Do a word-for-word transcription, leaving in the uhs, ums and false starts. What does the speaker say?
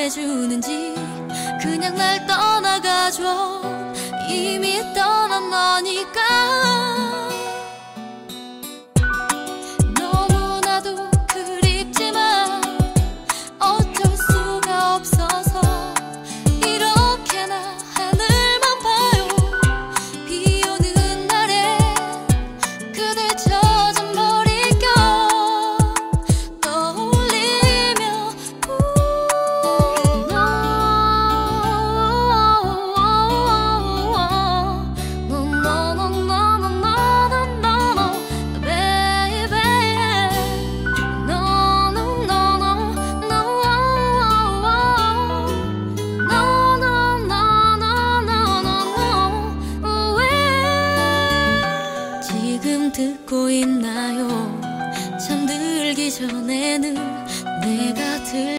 말해주는지 그냥 날 떠나가줘. 이미 떠난 너니까. 너무나도 그립지만 어쩔 수가 없어서 이렇게나 하늘만 봐요. 비 오는 날에 그대 젖은 머릿결 떠올리며 지금 듣고 있나요? 잠들기 전에는 내가 들